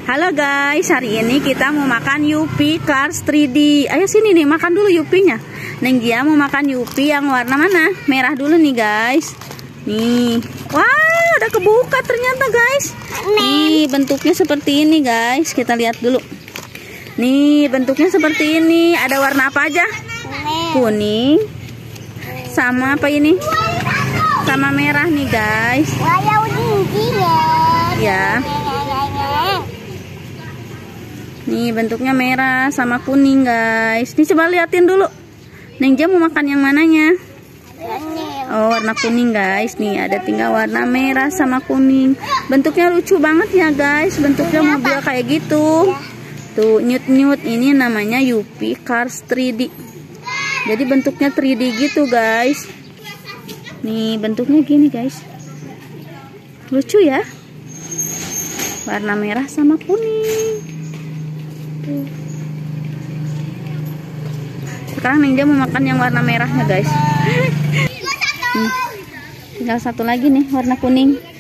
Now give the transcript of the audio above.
Halo guys, hari ini kita mau makan Yupi Cars 3D. Ayo sini nih, makan dulu Yupinya. Neng Gia mau makan Yupi yang warna mana? Merah dulu nih guys. Nih, wah udah kebuka ternyata guys. Nih bentuknya seperti ini guys. Kita lihat dulu. Nih bentuknya seperti ini. Ada warna apa aja? Kuning. Sama apa ini? Sama merah nih guys. Ya. Nih bentuknya merah sama kuning guys. Nih coba liatin dulu. Neng Gia mau makan yang mananya? Oh warna kuning guys. Nih ada tinggal warna merah sama kuning. Bentuknya lucu banget ya guys. Bentuknya mobil kayak gitu. Tuh nyut-nyut. Ini namanya Yupi Cars 3D. Jadi bentuknya 3D gitu guys. Nih bentuknya gini guys. Lucu ya. Warna merah sama kuning. Sekarang Neng Gia mau makan yang warna merahnya guys. Tinggal satu lagi nih warna kuning.